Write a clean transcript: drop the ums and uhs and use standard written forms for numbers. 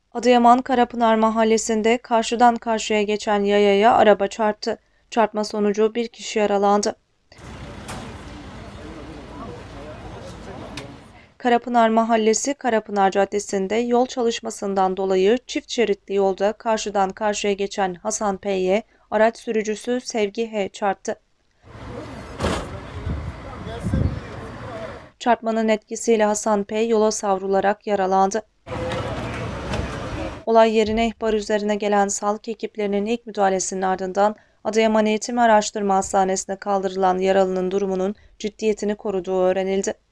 Adıyaman Karapınar Mahallesi'nde karşıdan karşıya geçen yayaya araba çarptı. Çarpma sonucu bir kişi yaralandı. Karapınar Mahallesi Karapınar Caddesi'nde yol çalışmasından dolayı çift şeritli yolda karşıdan karşıya geçen Hasan P.'ye araç sürücüsü Sevgi H. çarptı. Çarpmanın etkisiyle Hasan P. yola savrularak yaralandı. Olay yerine ihbar üzerine gelen sağlık ekiplerinin ilk müdahalesinin ardından Adıyaman Eğitim Araştırma Hastanesi'ne kaldırılan yaralının durumunun ciddiyetini koruduğu öğrenildi.